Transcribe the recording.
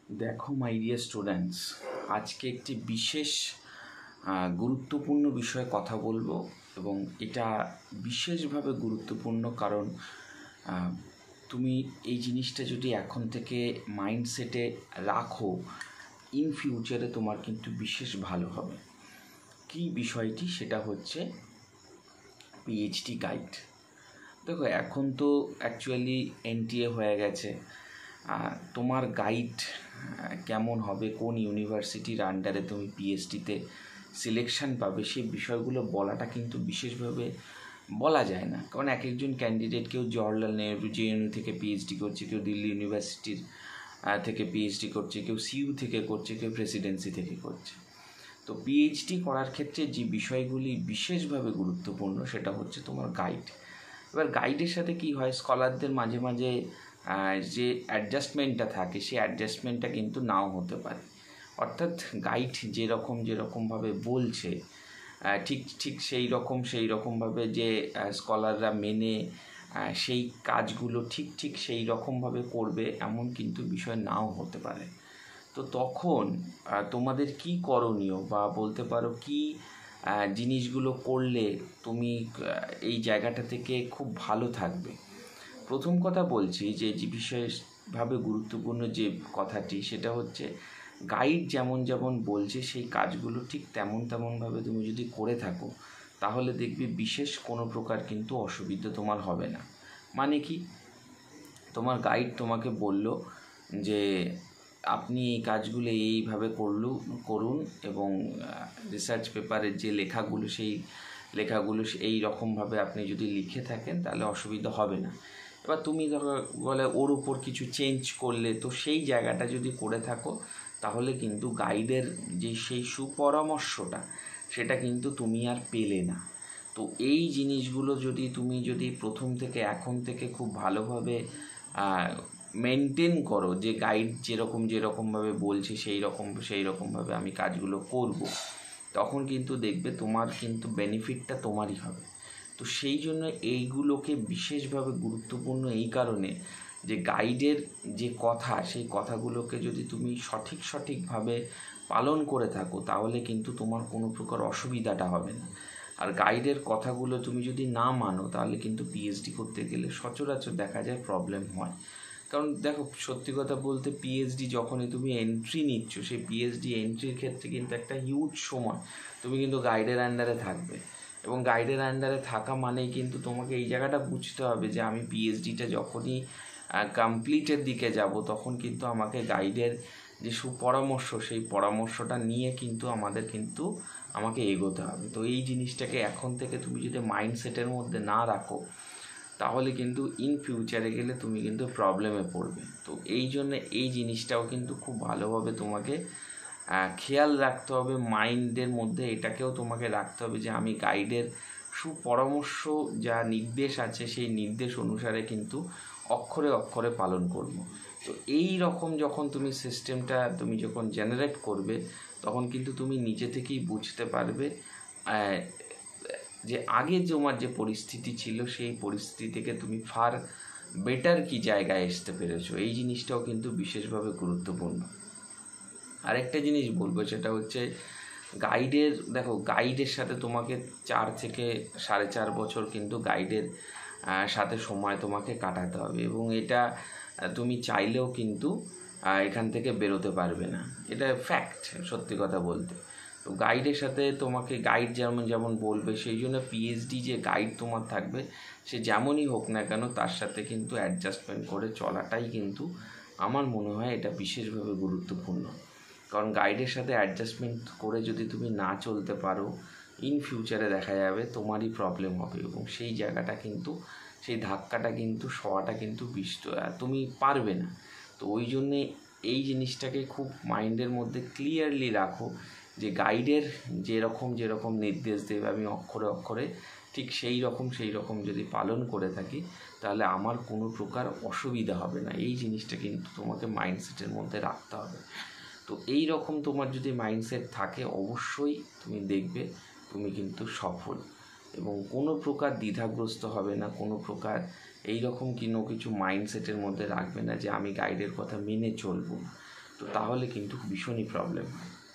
দেখো my dear students, আজকে একটি বিশেষ গুরুত্বপূর্ণ বিষয়ে কথা বলবো এবং এটা বিশেষভাবে গুরুত্বপূর্ণ কারণ তুমি এই জিনিসটা যদি এখন থেকে মাইন্ডসেটে রাখো, ইন ফিউচারে তোমার কিন্তু বিশেষ ভালো হবে। কী বিষয়টি সেটা হচ্ছে পিএইচডি গাইড। দেখো এখন তো অ্যাকচুয়ালি এনটিএ হয়ে গেছে, তোমার গাইড কেমন হবে, কোন ইউনিভার্সিটির আন্ডারে তুমি পিএইচডিতে সিলেকশান পাবে, সেই বিষয়গুলো বলাটা কিন্তু বিশেষভাবে বলা যায় না, কারণ এক একজন ক্যান্ডিডেট, কেউ জওহরলাল নেহরু জেএনইউ থেকে পিএইচডি করছে, কেউ দিল্লি ইউনিভার্সিটির থেকে পিএইচডি করছে, কেউ সিইউ থেকে করছে, কেউ প্রেসিডেন্সি থেকে করছে। তো পিএইচডি করার ক্ষেত্রে যে বিষয়গুলি বিশেষভাবে গুরুত্বপূর্ণ সেটা হচ্ছে তোমার গাইড। এবার গাইডের সাথে কি হয়, স্কলারদের মাঝে মাঝে যে অ্যাডজাস্টমেন্টটা থাকে সেই অ্যাডজাস্টমেন্টটা কিন্তু নাও হতে পারে। অর্থাৎ গাইড যেরকমভাবে বলছে ঠিক সেই রকমভাবে যে স্কলাররা মেনে সেই কাজগুলো ঠিক সেই রকমভাবে করবে এমন কিন্তু বিষয় নাও হতে পারে। তো তখন তোমাদের কি করণীয় বা বলতে পারো কি জিনিসগুলো করলে তুমি এই জায়গাটা থেকে খুব ভালো থাকবে। প্রথম কথা বলছি যে বিশেষভাবে গুরুত্বপূর্ণ যে কথাটি সেটা হচ্ছে গাইড যেমন বলছে সেই কাজগুলো ঠিক তেমনভাবে তুমি যদি করে থাকো তাহলে দেখবে বিশেষ কোনো প্রকার কিন্তু অসুবিধা তোমার হবে না। মানে কি, তোমার গাইড তোমাকে বলল যে আপনি এই কাজগুলো এইভাবে করুন এবং রিসার্চ পেপারের যে লেখাগুলো এই রকমভাবে আপনি যদি লিখে থাকেন তাহলে অসুবিধা হবে না। এবার তুমি ধরো বলে ওর উপর কিছু চেঞ্জ করলে, তো সেই জায়গাটা যদি করে থাকো তাহলে কিন্তু গাইডের যে সেই সুপরামর্শটা সেটা কিন্তু তুমি আর পেলে না। তো এই জিনিসগুলো তুমি যদি প্রথম থেকে এখন থেকে খুব ভালোভাবে মেনটেন করো, যে গাইড যেরকমভাবে বলছে সেই রকমভাবে আমি কাজগুলো করব, তখন কিন্তু দেখবে তোমার কিন্তু বেনিফিটটা তোমারই হবে। তো সেই জন্য এইগুলোকে বিশেষভাবে গুরুত্বপূর্ণ এই কারণে যে গাইডের যে কথা সেই কথাগুলোকে যদি তুমি সঠিকভাবে পালন করে থাকো তাহলে কিন্তু তোমার কোনো প্রকার অসুবিধাটা হবে না। আর গাইডের কথাগুলো তুমি যদি না মানো তাহলে কিন্তু পিএইচডি করতে গেলে সচরাচর দেখা যায় প্রবলেম হয়। কারণ দেখো, সত্যি কথা বলতে পিএইচডি যখনই তুমি এন্ট্রি নিচ্ছ, সেই পিএইচডি এন্ট্রির ক্ষেত্রে কিন্তু একটা হিউজ সময় তুমি কিন্তু গাইডের আন্ডারে থাকবে এবং গাইডের আন্ডারে থাকা মানেই কিন্তু তোমাকে এই জায়গাটা বুঝতে হবে যে আমি পিএইচডিটা যখনই কমপ্লিটের দিকে যাব তখন কিন্তু আমাকে গাইডের যে সুপরামর্শ সেই পরামর্শটা নিয়ে কিন্তু আমাকে এগোতে হবে। তো এই জিনিসটাকে এখন থেকে তুমি যদি মাইন্ডসেটের মধ্যে না রাখো তাহলে কিন্তু ইন ফিউচারে গেলে তুমি কিন্তু প্রবলেমে পড়বে। তো এই জন্য এই জিনিসটাও কিন্তু খুব ভালোভাবে তোমাকে খেয়াল রাখতে হবে, মাইন্ডের মধ্যে এটাকেও তোমাকে রাখতে হবে যে আমি গাইডের সুপরামর্শ যা নির্দেশ আছে সেই নির্দেশ অনুসারে কিন্তু অক্ষরে পালন করব। তো এই রকম যখন তুমি সিস্টেমটা যখন জেনারেট করবে তখন কিন্তু তুমি নিজে থেকেই বুঝতে পারবে যে আগে তোমার যে পরিস্থিতি ছিল সেই পরিস্থিতি থেকে তুমি ফার বেটার কি জায়গায় আসতে পেরেছো। এই জিনিসটাও কিন্তু বিশেষভাবে গুরুত্বপূর্ণ। আরেকটা জিনিস বলবো সেটা হচ্ছে গাইডের সাথে তোমাকে 4 থেকে 4.5 বছর কিন্তু গাইডের সাথে সময় তোমাকে কাটাতে হবে এবং এটা তুমি চাইলেও কিন্তু এখান থেকে বেরোতে পারবে না, এটা ফ্যাক্ট সত্যি কথা বলতে। তো গাইডের সাথে তোমাকে গাইড যেমন বলবে সেই জন্য পিএইচডি যে গাইড তোমার থাকবে সে যেমনই হোক না কেন তার সাথে কিন্তু অ্যাডজাস্টমেন্ট করে চলাটাই কিন্তু আমার মনে হয় এটা বিশেষভাবে গুরুত্বপূর্ণ। কারণ গাইডের সাথে অ্যাডজাস্টমেন্ট করে যদি তুমি না চলতে পারো ইন ফিউচারে দেখা যাবে তোমারই প্রবলেম হবে এবং সেই জায়গাটা কিন্তু সেই ধাক্কাটা কিন্তু সওয়াটা কিন্তু তুমি পারবে না। তো ওই জন্যে এই জিনিসটাকে খুব মাইন্ডের মধ্যে ক্লিয়ারলি রাখো যে গাইডের যেরকম নির্দেশ দেবে আমি অক্ষরে ঠিক সেই রকম যদি পালন করে থাকি তাহলে আমার কোনো প্রকার অসুবিধা হবে না। এই জিনিসটা কিন্তু তোমাকে মাইন্ডসেটের মধ্যে রাখতে হবে। তো এই রকম তোমার যদি মাইন্ডসেট থাকে অবশ্যই তুমি দেখবে তুমি কিন্তু সফল এবং কোনো প্রকার দ্বিধাগ্রস্ত হবে না, কোনো প্রকার এই রকম কিছু মাইন্ডসেটের মধ্যে রাখবে না যে আমি গাইডের কথা মেনে চলবো। তো তাহলে কিন্তু ভীষণই প্রবলেম হয়।